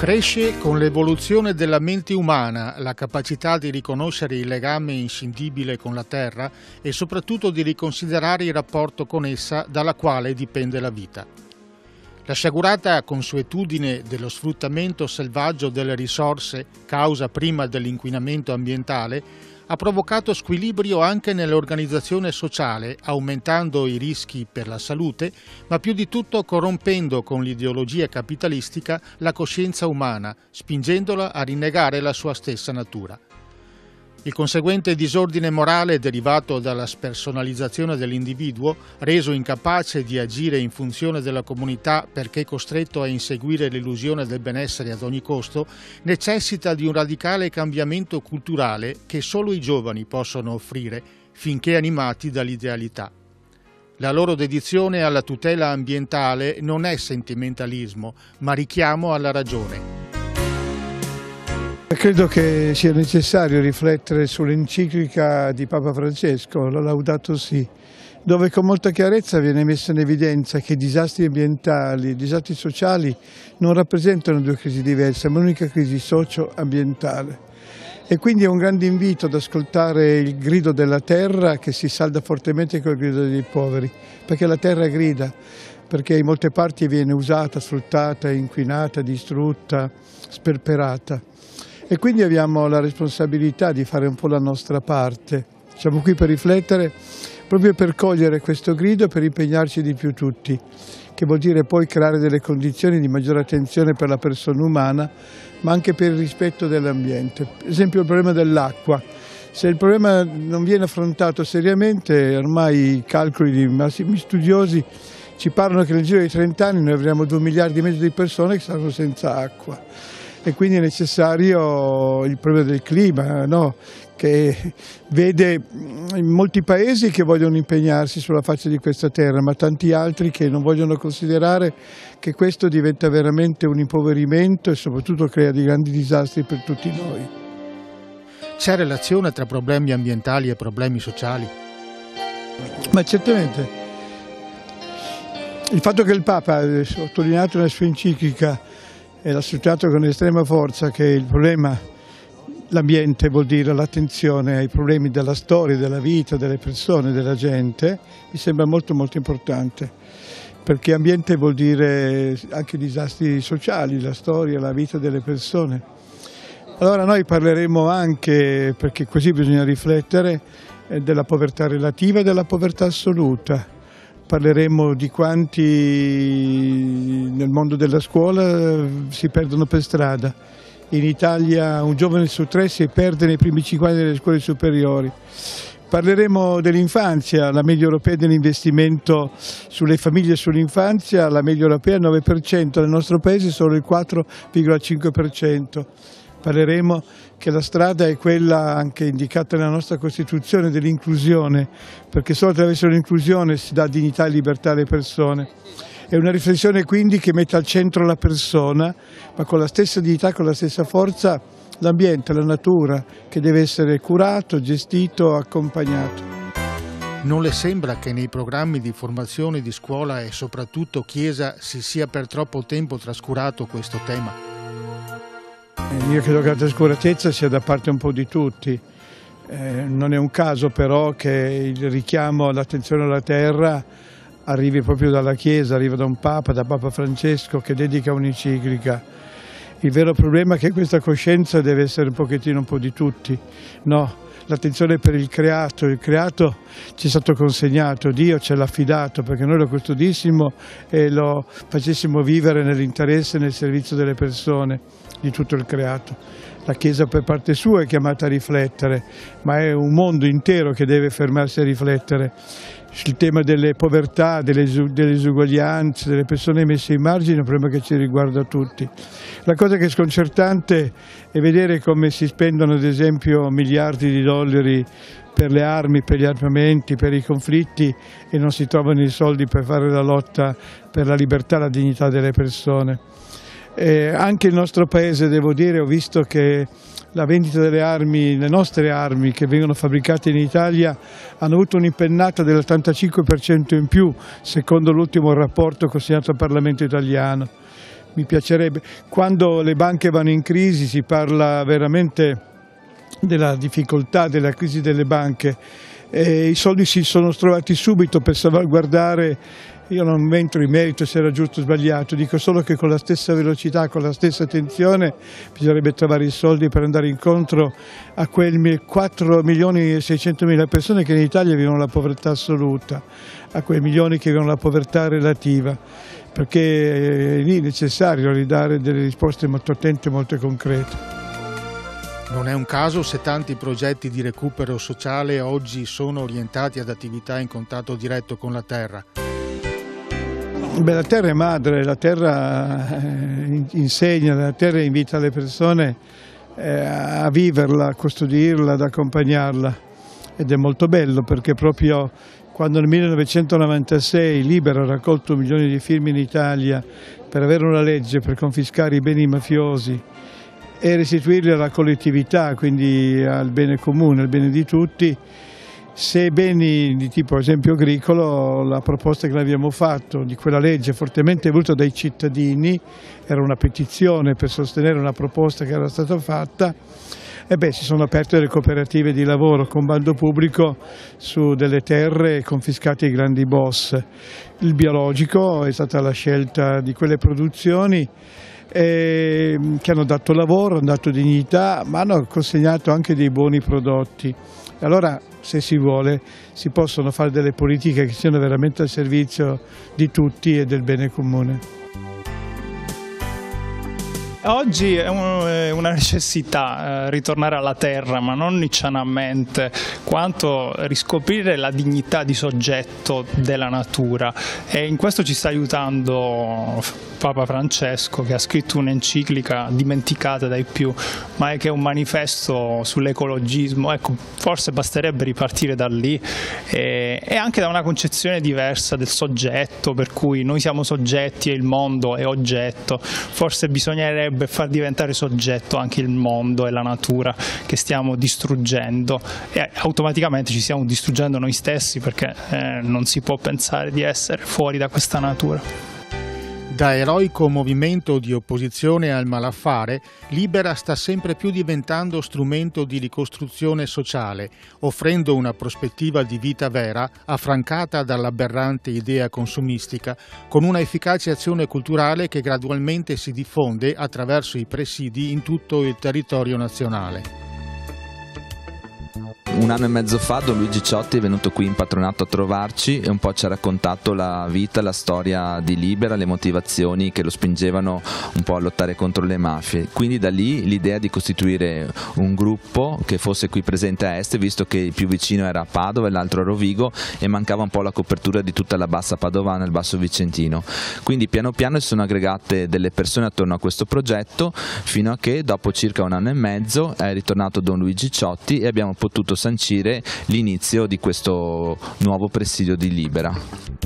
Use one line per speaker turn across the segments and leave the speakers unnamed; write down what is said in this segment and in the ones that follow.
Cresce con l'evoluzione della mente umana la capacità di riconoscere il legame inscindibile con la terra e soprattutto di riconsiderare il rapporto con essa dalla quale dipende la vita. La sciagurata consuetudine dello sfruttamento selvaggio delle risorse, causa prima dell'inquinamento ambientale, ha provocato squilibrio anche nell'organizzazione sociale, aumentando i rischi per la salute, ma più di tutto corrompendo con l'ideologia capitalistica la coscienza umana, spingendola a rinnegare la sua stessa natura. Il conseguente disordine morale derivato dalla spersonalizzazione dell'individuo, reso incapace di agire in funzione della comunità perché costretto a inseguire l'illusione del benessere ad ogni costo, necessita di un radicale cambiamento culturale che solo i giovani possono offrire, finché animati dall'idealità. La loro dedizione alla tutela ambientale non è sentimentalismo, ma richiamo alla ragione.
Credo che sia necessario riflettere sull'enciclica di Papa Francesco, la Laudato Si, dove con molta chiarezza viene messa in evidenza che i disastri ambientali e i disastri sociali non rappresentano due crisi diverse, ma un'unica crisi socio-ambientale. E quindi è un grande invito ad ascoltare il grido della terra che si salda fortemente col grido dei poveri, perché la terra grida, perché in molte parti viene usata, sfruttata, inquinata, distrutta, sperperata. E quindi abbiamo la responsabilità di fare un po' la nostra parte. Siamo qui per riflettere, proprio per cogliere questo grido e per impegnarci di più tutti, che vuol dire poi creare delle condizioni di maggiore attenzione per la persona umana, ma anche per il rispetto dell'ambiente. Per esempio il problema dell'acqua. Se il problema non viene affrontato seriamente, ormai i calcoli di massimi studiosi ci parlano che nel giro di 30 anni noi avremo 2,5 miliardi di persone che saranno senza acqua. E quindi è necessario il problema del clima, no? Che vede in molti paesi che vogliono impegnarsi sulla faccia di questa terra, ma tanti altri che non vogliono considerare che questo diventa veramente un impoverimento e soprattutto crea dei grandi disastri per tutti noi.
C'è relazione tra problemi ambientali e problemi sociali?
Ma certamente. Il fatto che il Papa ha sottolineato nella sua enciclica e l'ha sottolineato con estrema forza che il problema, l'ambiente vuol dire l'attenzione ai problemi della storia, della vita, delle persone, della gente, mi sembra molto molto importante, perché ambiente vuol dire anche disastri sociali, la storia, la vita delle persone. Allora noi parleremo anche, perché così bisogna riflettere, della povertà relativa e della povertà assoluta. Parleremo di quanti nel mondo della scuola si perdono per strada. In Italia un giovane su 3 si perde nei primi 5 anni delle scuole superiori. Parleremo dell'infanzia, la media europea dell'investimento sulle famiglie e sull'infanzia, la media europea è il 9%, nel nostro paese solo il 4,5%. Parleremo che la strada è quella anche indicata nella nostra Costituzione dell'inclusione, perché solo attraverso l'inclusione si dà dignità e libertà alle persone. È una riflessione quindi che mette al centro la persona, ma con la stessa dignità, con la stessa forza, l'ambiente, la natura, che deve essere curato, gestito, accompagnato.
Non le sembra che nei programmi di formazione di scuola e soprattutto Chiesa si sia per troppo tempo trascurato questo tema?
Io credo che la trascuratezza sia da parte un po' di tutti. Non è un caso però che il richiamo all'attenzione alla terra arrivi proprio dalla Chiesa, arriva da un Papa, da Papa Francesco, che dedica un'enciclica. Il vero problema è che questa coscienza deve essere un pochettino un po' di tutti, no? L'attenzione per il creato ci è stato consegnato, Dio ce l'ha affidato perché noi lo custodissimo e lo facessimo vivere nell'interesse e nel servizio delle persone, di tutto il creato. La Chiesa per parte sua è chiamata a riflettere, ma è un mondo intero che deve fermarsi a riflettere sul tema delle povertà, delle disuguaglianze, delle persone messe in margine, è un problema che ci riguarda tutti. La cosa che è sconcertante è vedere come si spendono ad esempio miliardi di dollari per le armi, per gli armamenti, per i conflitti e non si trovano i soldi per fare la lotta per la libertà e la dignità delle persone. Anche il nostro paese, devo dire, ho visto che la vendita delle armi, le nostre armi che vengono fabbricate in Italia hanno avuto un'impennata dell'85% in più, secondo l'ultimo rapporto consegnato al Parlamento italiano. mi piacerebbe. Quando le banche vanno in crisi si parla veramente della difficoltà, della crisi delle banche. I soldi si sono trovati subito per salvaguardare. Io non entro in merito se era giusto o sbagliato, dico solo che con la stessa velocità, con la stessa attenzione bisognerebbe trovare i soldi per andare incontro a quei 4.600.000 persone che in Italia vivono la povertà assoluta, a quei milioni che vivono la povertà relativa, perché è lì necessario ridare delle risposte molto attente e molto concrete.
Non è un caso se tanti progetti di recupero sociale oggi sono orientati ad attività in contatto diretto con la terra.
La terra è madre, la terra insegna, la terra invita le persone a viverla, a custodirla, ad accompagnarla, ed è molto bello perché proprio quando nel 1996 Libera ha raccolto 1 milione di firme in Italia per avere una legge per confiscare i beni mafiosi e restituirli alla collettività, quindi al bene comune, al bene di tutti. Se beni di tipo esempio agricolo, la proposta che abbiamo fatto di quella legge fortemente voluta dai cittadini, era una petizione per sostenere una proposta che era stata fatta, si sono aperte delle cooperative di lavoro con bando pubblico su delle terre confiscate ai grandi boss. Il biologico è stata la scelta di quelle produzioni che hanno dato lavoro, hanno dato dignità, ma hanno consegnato anche dei buoni prodotti. Allora, se si vuole, si possono fare delle politiche che siano veramente al servizio di tutti e del bene comune.
Oggi è una necessità ritornare alla terra, ma non niccianamente, quanto riscoprire la dignità di soggetto della natura, e in questo ci sta aiutando Papa Francesco, che ha scritto un'enciclica dimenticata dai più, ma è che è un manifesto sull'ecologismo. Ecco, forse basterebbe ripartire da lì e anche da una concezione diversa del soggetto, per cui noi siamo soggetti e il mondo è oggetto. Forse bisognerebbe far diventare soggetto anche il mondo e la natura che stiamo distruggendo, e automaticamente ci stiamo distruggendo noi stessi, perché non si può pensare di essere fuori da questa natura.
Da eroico movimento di opposizione al malaffare, Libera sta sempre più diventando strumento di ricostruzione sociale, offrendo una prospettiva di vita vera, affrancata dall'aberrante idea consumistica, con una efficace azione culturale che gradualmente si diffonde attraverso i presidi in tutto il territorio nazionale.
1 anno e mezzo fa Don Luigi Ciotti è venuto qui in patronato a trovarci e un po' ci ha raccontato la vita, la storia di Libera, le motivazioni che lo spingevano un po' a lottare contro le mafie. Quindi da lì l'idea di costituire un gruppo che fosse qui presente a Est, visto che il più vicino era a Padova e l'altro a Rovigo e mancava un po' la copertura di tutta la bassa padovana e il basso vicentino. Quindi piano piano si sono aggregate delle persone attorno a questo progetto, fino a che dopo circa 1 anno e mezzo è ritornato Don Luigi Ciotti e abbiamo potuto sancire l'inizio di questo nuovo presidio di Libera.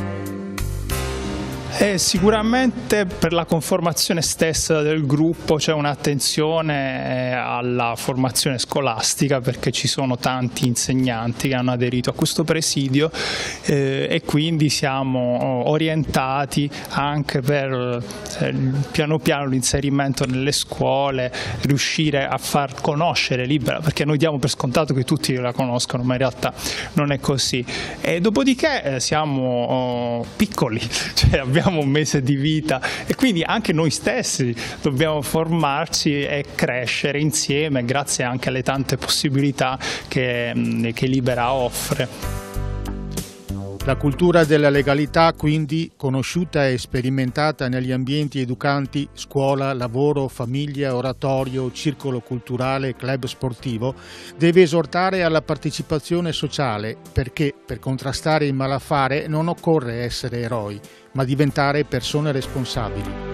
Sicuramente per la conformazione stessa del gruppo c'è un'attenzione alla formazione scolastica, perché ci sono tanti insegnanti che hanno aderito a questo presidio e quindi siamo orientati anche per piano piano l'inserimento nelle scuole, riuscire a far conoscere Libera, perché noi diamo per scontato che tutti la conoscono, ma in realtà non è così. E dopodiché siamo piccoli, cioè abbiamo un mese di vita e quindi anche noi stessi dobbiamo formarci e crescere insieme, grazie anche alle tante possibilità che Libera offre.
La cultura della legalità, quindi, conosciuta e sperimentata negli ambienti educanti, scuola, lavoro, famiglia, oratorio, circolo culturale, club sportivo, deve esortare alla partecipazione sociale, perché per contrastare il malaffare non occorre essere eroi, ma diventare persone responsabili.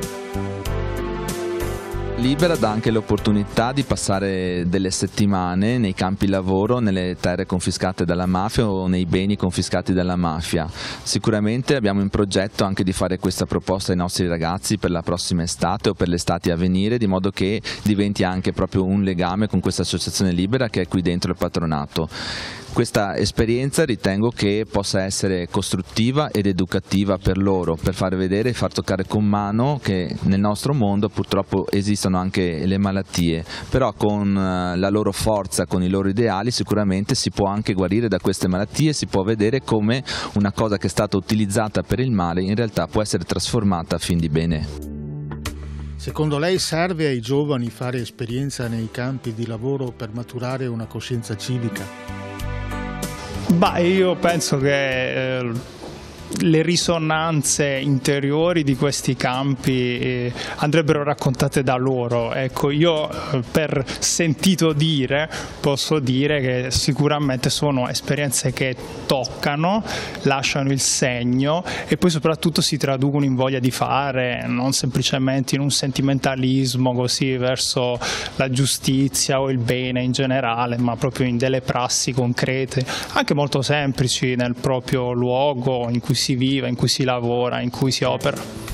Libera dà anche l'opportunità di passare delle settimane nei campi lavoro, nelle terre confiscate dalla mafia o nei beni confiscati dalla mafia. Sicuramente abbiamo in progetto anche di fare questa proposta ai nostri ragazzi per la prossima estate o per le estati a venire, di modo che diventi anche proprio un legame con questa associazione Libera che è qui dentro il patronato. Questa esperienza ritengo che possa essere costruttiva ed educativa per loro, per far vedere e far toccare con mano che nel nostro mondo purtroppo esistono anche le malattie, però con la loro forza, con i loro ideali sicuramente si può anche guarire da queste malattie, si può vedere come una cosa che è stata utilizzata per il male in realtà può essere trasformata a fin di bene.
Secondo lei serve ai giovani fare esperienza nei campi di lavoro per maturare una coscienza civica?
Io penso che le risonanze interiori di questi campi andrebbero raccontate da loro. Ecco, io per sentito dire posso dire che sicuramente sono esperienze che toccano, lasciano il segno e poi soprattutto si traducono in voglia di fare, non semplicemente in un sentimentalismo così verso la giustizia o il bene in generale, ma proprio in delle prassi concrete, anche molto semplici nel proprio luogo in cui si vive, in cui si lavora, in cui si opera.